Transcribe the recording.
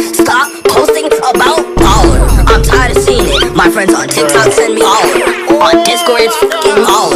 Stop posting about baller. I'm tired of seeing it. My friends on TikTok send me all. On Discord it's fucking all.